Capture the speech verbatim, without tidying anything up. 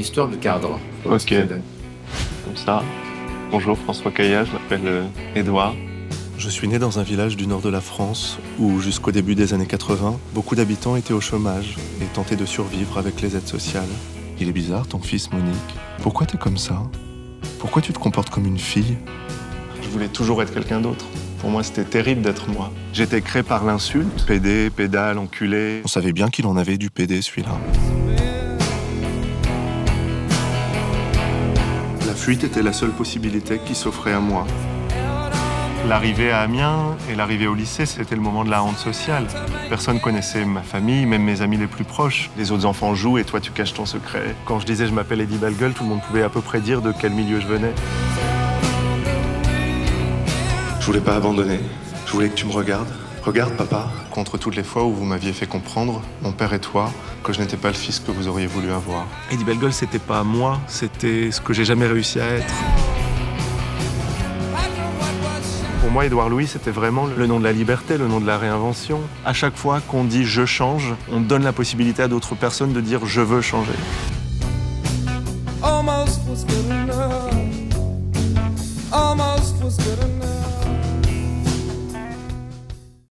histoire de cadre. Ok. Comme ça. Bonjour François Caillat, je m'appelle euh, Édouard. Je suis né dans un village du nord de la France où, jusqu'au début des années quatre-vingts, beaucoup d'habitants étaient au chômage et tentaient de survivre avec les aides sociales. Il est bizarre, ton fils Monique. Pourquoi t'es comme ça? Pourquoi tu te comportes comme une fille? Je voulais toujours être quelqu'un d'autre. Pour moi, c'était terrible d'être moi. J'étais créé par l'insulte. Pédé, pédale, enculé. On savait bien qu'il en avait du pédé, celui-là. La fuite était la seule possibilité qui s'offrait à moi. L'arrivée à Amiens et l'arrivée au lycée, c'était le moment de la honte sociale. Personne connaissait ma famille, même mes amis les plus proches. Les autres enfants jouent et toi, tu caches ton secret. Quand je disais je m'appelle Eddie Bellegueule, tout le monde pouvait à peu près dire de quel milieu je venais. Je voulais pas abandonner. Je voulais que tu me regardes. Regarde, papa. Contre toutes les fois où vous m'aviez fait comprendre, mon père et toi, que je n'étais pas le fils que vous auriez voulu avoir. Eddie Bellegueule, c'était pas moi, c'était ce que j'ai jamais réussi à être. Pour moi, Édouard Louis, c'était vraiment le nom de la liberté, le nom de la réinvention. À chaque fois qu'on dit « je change », on donne la possibilité à d'autres personnes de dire « je veux changer ». Almost was good enough. Almost was good enough.